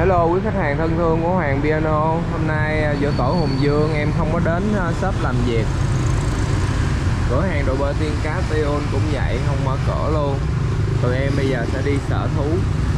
Hello quý khách hàng thân thương của Hoàng Piano. Hôm nay giỗ tổ Hùng Dương em không có đến shop làm việc. Cửa hàng đồ bơi Tiên Cá Tiôn cũng vậy, không mở cửa luôn. Tụi em bây giờ sẽ đi sở thú.